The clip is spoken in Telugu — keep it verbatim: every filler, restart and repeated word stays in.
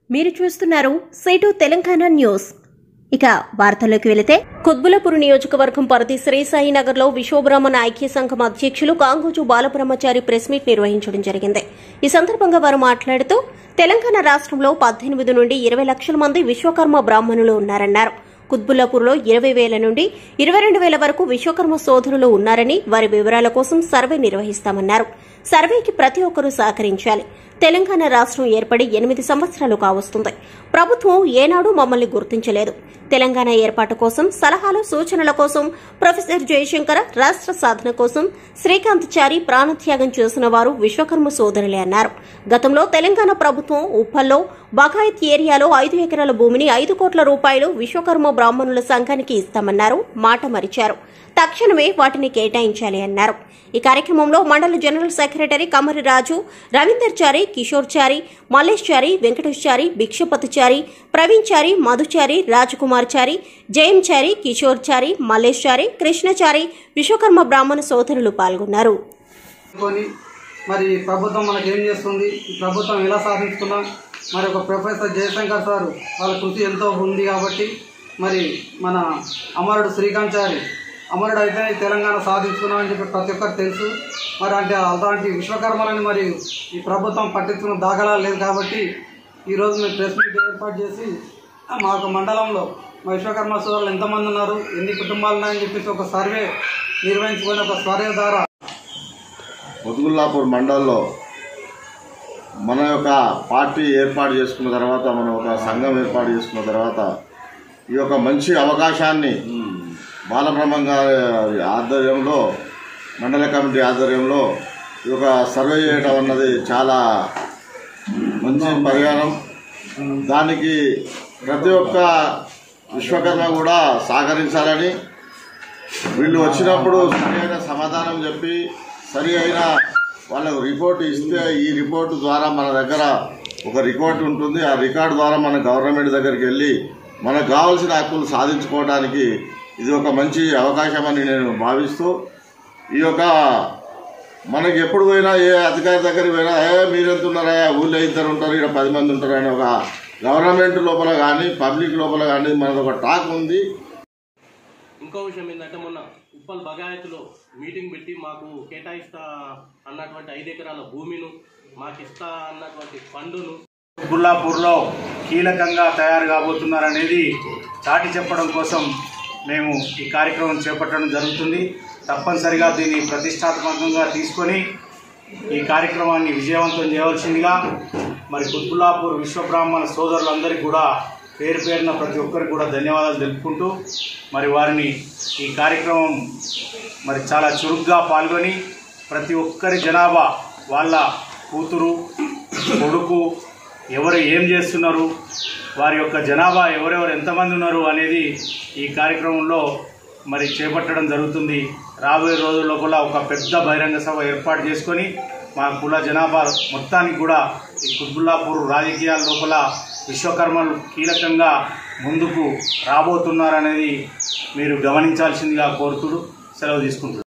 మీరు చూస్తున్నారు సేటు తెలంగాణ న్యూస్. ఇక వార్తల్లోకి వెళితే కుత్బులాపూర్ నియోజకవర్గం పరిధి శ్రీసాయి నగర్ లో విశ్వబ్రాహ్మణ ఐక్య సంఘం అధ్యక్షులు కాంగోజు బాలబ్రహ్మచారి ప్రెస్ మీట్ నిర్వహించడం జరిగింది. ఈ సందర్భంగా వారు మాట్లాడుతూ తెలంగాణ రాష్ట్రంలో పద్దెనిమిది నుండి ఇరవై లక్షల మంది విశ్వకర్మ బ్రాహ్మణులు ఉన్నారన్నారు. కుత్బులాపూర్లో ఇరవై వేల నుండి ఇరవై రెండు వేల వరకు విశ్వకర్మ సోదరులు ఉన్నారని, వారి వివరాల కోసం సర్వే నిర్వహిస్తామన్నారు. సర్వేకి ప్రతి ఒక్కరూ సహకరించాలి. తెలంగాణ రాష్ట్రం ఏర్పడి ఎనిమిది సంవత్సరాలు కావస్తుంది. ప్రభుత్వం ఏనాడు మమ్మల్ని గుర్తించలేదు. తెలంగాణ ఏర్పాటు కోసం సలహాలు సూచనల కోసం ప్రొఫెసర్ జయశంకర్, రాష్ట్ర సాధన కోసం శ్రీకాంత్ చారి ప్రాణత్యాగం చేసిన వారు విశ్వకర్మ సోదరులే అన్నారు. గతంలో తెలంగాణ ప్రభుత్వం ఉప్పల్లో బగాయత్ ఏరియాలో ఐదు ఎకరాల భూమిని ఐదు కోట్ల రూపాయలు విశ్వకర్మ బ్రాహ్మణుల సంఘానికి ఇస్తామన్నారు. మాట మరిచారు. తక్షణమే వాటిని కేటాయించాలి అన్నారు. ఈ కార్యక్రమంలో మండల జనరల్ సెక్రటరీ కమరి రాజు, రవీందర్ చారి, కిషోర్ చారి, మల్లేష్ చారి, వెంకటేష్ చారి, భిక్షపతి చారి, ప్రవీణ్ చారి, మధుచారి, రాజకుమార్ చారి, జయం చారి, కిషోర్ చారి, మల్లేష్ చారి, కృష్ణచారి, విశ్వకర్మ బ్రాహ్మణ సోదరులు పాల్గొన్నారు. మరి ప్రభుత్వం మనకి ఏం చేస్తుంది, ఈ ప్రభుత్వం ఎలా సాధిస్తున్నాం, మరి ఒక ప్రొఫెసర్ జయశంకర్ సార్ వాళ్ళ కృషి ఎంతో ఉంది కాబట్టి మరి మన అమరుడు శ్రీకాంత్ చారి అమరుడు అయితే తెలంగాణ సాధిస్తున్నామని చెప్పి ప్రతి ఒక్కరు తెలుసు. మరి అంటే అలాంటి విశ్వకర్మలని మరి ఈ ప్రభుత్వం పట్టించుకున్న దాఖలాలు లేదు కాబట్టి ఈరోజు మేము ప్రెస్ మీట్ ఏర్పాటు చేసి మా యొక్క మండలంలో మా విశ్వకర్మ సోదరులు ఎంతమంది ఉన్నారు, ఎన్ని కుటుంబాలు ఉన్నాయని చెప్పేసి ఒక సర్వే నిర్వహించుకొని ఒక సర్వే ద్వారా కుత్బులాపూర్ మండలంలో మన యొక్క పార్టీ ఏర్పాటు చేసుకున్న తర్వాత, మనం ఒక సంఘం ఏర్పాటు చేసుకున్న తర్వాత ఈ యొక్క మంచి అవకాశాన్ని బాలబ్రహ్మం గారి ఆధ్వర్యంలో, మండల కమిటీ ఆధ్వర్యంలో ఈ యొక్క సర్వే చేయడం అన్నది చాలా మంచి పరిహారం. దానికి ప్రతి ఒక్క విశ్వకర్మ కూడా సహకరించాలని, వీళ్ళు వచ్చినప్పుడు సరి అయిన సమాధానం చెప్పి సరి అయిన వాళ్ళకు రిపోర్ట్ ఇస్తే ఈ రిపోర్టు ద్వారా మన దగ్గర ఒక రికార్డు ఉంటుంది. ఆ రికార్డు ద్వారా మన గవర్నమెంట్ దగ్గరికి వెళ్ళి మనకు కావాల్సిన హక్కులు సాధించుకోవడానికి ఇది ఒక మంచి అవకాశం అని నేను భావిస్తూ, ఈ యొక్క మనకి ఎప్పుడు పోయినా ఏ అధికారి దగ్గరికి పోయినా ఏ మీరెంతున్నారా, ఊళ్ళో ఇద్దరు ఉంటారు, ఇక్కడ పది మంది ఉంటారు అని ఒక గవర్నమెంట్ లోపల కానీ పబ్లిక్ లోపల కానీ మనకు ఒక టాక్ ఉంది. ఇంకో విషయం ఏంటంటే, మొన్న ఉప్పల్ బగాయత్లో మీటింగ్ పెట్టి మాకు కేటాయిస్తా అన్నటువంటి ఐదు ఎకరాల భూమిను, మాకు ఇస్తా అన్నటువంటి ఫండును కుత్బులాపూర్లో కీలకంగా తయారు కాబోతున్నారనేది చాటి చెప్పడం కోసం మేము ఈ కార్యక్రమం చేపట్టడం జరుగుతుంది. తప్పనిసరిగా దీన్ని ప్రతిష్టాత్మకంగా తీసుకొని ఈ కార్యక్రమాన్ని విజయవంతం చేయవలసిందిగా మరి కుత్బులాపూర్ విశ్వబ్రాహ్మణ సోదరులందరికీ కూడా పేరు పేరున ప్రతి ఒక్కరికి కూడా ధన్యవాదాలు తెలుపుకుంటూ, మరి వారిని ఈ కార్యక్రమం మరి చాలా చురుగ్గా పాల్గొని ప్రతి ఒక్కరి జనాభా, వాళ్ళ కూతురు, కొడుకు ఎవరు ఏం చేస్తున్నారు, వారి యొక్క జనాభా ఎవరెవరు ఎంతమంది ఉన్నారు అనేది ఈ కార్యక్రమంలో మరి చేపట్టడం జరుగుతుంది. రాబోయే రోజుల్లో కూడా ఒక పెద్ద బహిరంగ సభ ఏర్పాటు చేసుకొని మా కుల జనాభా మొత్తానికి కూడా ఈ కుత్బులాపూర్ రాజకీయాల లోపల విశ్వకర్మలు కీలకంగా ముందుకు రాబోతున్నారనేది మీరు గమనించాల్సిందిగా కోరుతూ సెలవు తీసుకుంటున్నారు.